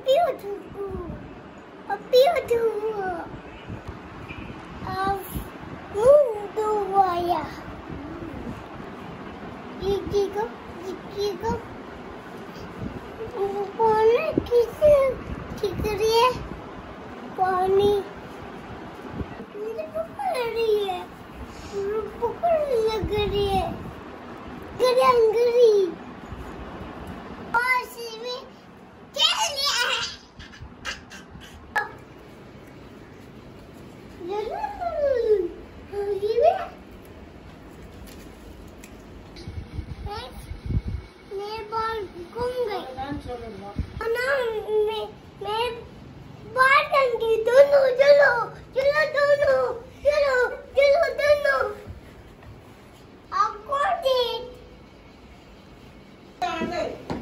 पप्पी उठू अब मुंडू आया ये को पानी किसे ठीक रही है पानी मुझे पकड़ रही है पकड़ लग रही है गरी मैं बाहर जाऊंगी दोनों चलो दोनों आपको